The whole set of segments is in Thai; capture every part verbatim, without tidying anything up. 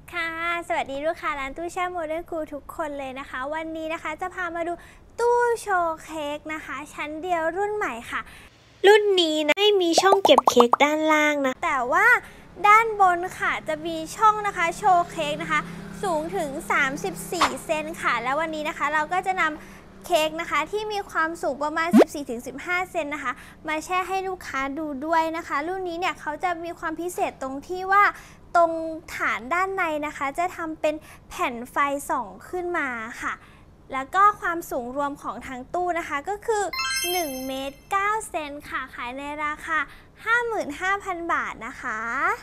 ค่ะสวัสดีลูกค้าร้านตู้แช่โมเดิร์นคูลทุกคนเลยนะคะวันนี้นะคะจะพามาดูตู้โชว์เค้กนะคะชั้นเดียวรุ่นใหม่ค่ะรุ่นนี้นะไม่มีช่องเก็บเค้กด้านล่างนะแต่ว่าด้านบนค่ะจะมีช่องนะคะโชว์เค้กนะคะสูงถึงสามสิบสี่เซนค่ะแล้ววันนี้นะคะเราก็จะนำเค้กนะคะที่มีความสูงประมาณ สิบสี่ถึงสิบห้า เซนนะคะมาแช่ให้ลูกค้าดูด้วยนะคะรุ่นนี้เนี่ยเขาจะมีความพิเศษตรงที่ว่าตรงฐานด้านในนะคะจะทำเป็นแผ่นไฟส่องขึ้นมาค่ะแล้วก็ความสูงรวมของทั้งตู้นะคะก็คือหนึ่งเมตรเก้าเซนค่ะขายในราคา ห้าหมื่นห้าพัน บาทนะคะ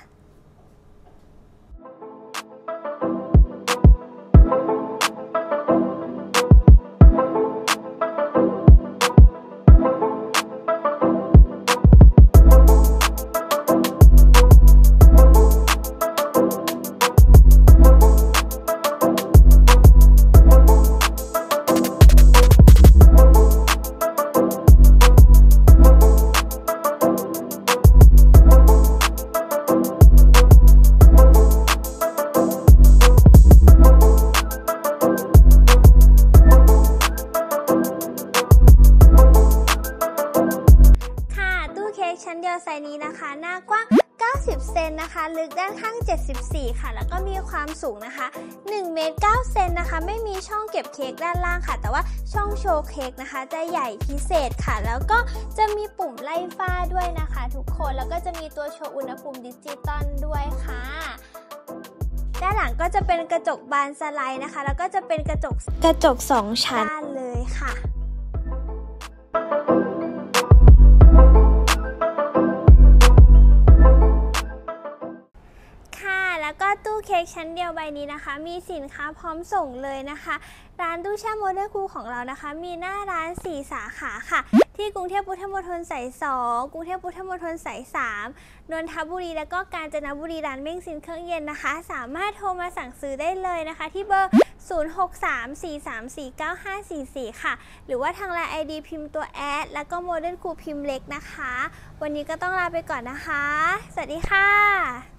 ชั้นเดียวไซส์นี้นะคะหน้ากว้างเก้าสิบเซนนะคะลึกด้านข้างเจ็ดสิบสี่ค่ะแล้วก็มีความสูงนะคะหนึ่งเมตรเก้าเซนนะคะไม่มีช่องเก็บเค้กด้านล่างค่ะแต่ว่าช่องโชว์เค้กนะคะจะใหญ่พิเศษค่ะแล้วก็จะมีปุ่มไล่ฝ้าด้วยนะคะทุกคนแล้วก็จะมีตัวโชว์อุณหภูมิดิจิตอลด้วยค่ะด้านหลังก็จะเป็นกระจกบานสไลด์นะคะแล้วก็จะเป็นกระจกกระจกสองชั้นด้านเลยค่ะแล้วก็ตู้เค้กชั้นเดียวใบนี้นะคะมีสินค้าพร้อมส่งเลยนะคะร้านตู้แช่โมเดิร์นคูลของเรานะคะมีหน้าร้านสี่สาขาค่ะที่กรุงเทพพุทธมณฑลสายสองกรุงเทพพุทธมณฑลสายสามนนทบุรีแล้วก็กาญจนบุรีร้านเม้งซินเครื่องเย็นนะคะสามารถโทรมาสั่งซื้อได้เลยนะคะที่เบอร์ศูนย์ หก สาม สี่ สาม สี่ เก้า ห้า สี่ สี่ค่ะหรือว่าทางไลน์ ไอ ดี พิมพ์ตัวแอดแล้วก็โมเดิร์นคูลพิมพ์เล็กนะคะวันนี้ก็ต้องลาไปก่อนนะคะสวัสดีค่ะ